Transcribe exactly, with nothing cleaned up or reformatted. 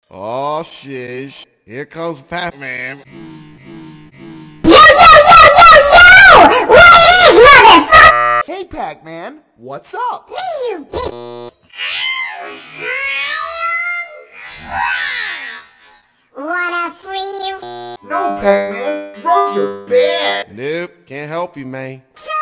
Oh shit. Here comes Pacman. Yo, yo, yo, yo, yo! What it is, motherfucker? Hey, Pacman, what's up? Me, you bitch. Wanna free you? No, Pacman, drugs are bad. Nope, can't help you, man.